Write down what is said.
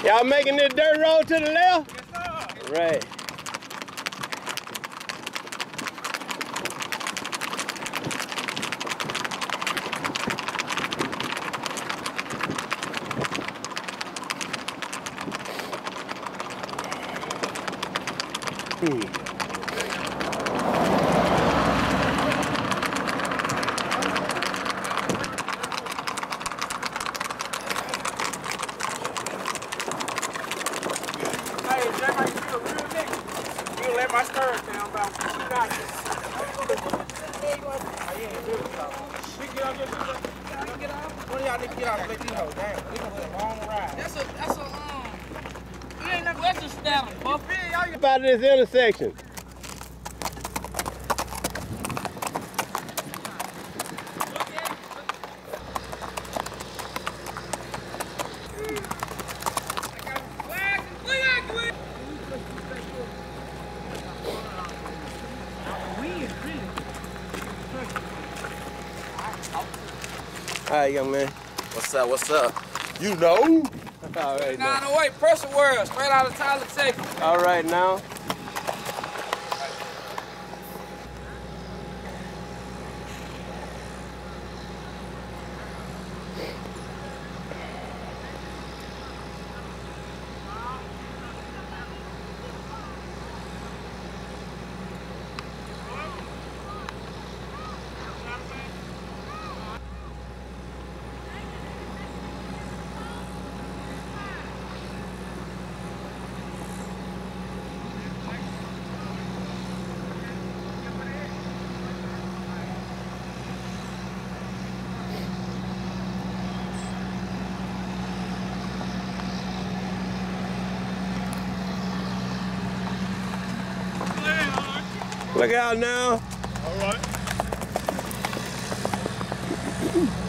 Y'all making this dirt road to the left? Yes, sir. Right. My stirrup down about 2 notches. We get out here, get out. One of y'all need to get out and let you know. Damn, we gonna have a long ride. That's a you ain't never let you stand him, Buffy. Y'all get Out of this intersection. All right, young man. What's up? What's up? You know? All right, now. 908 pressure world, straight out of Tyler, Texas. All right, now. Look out now. All right.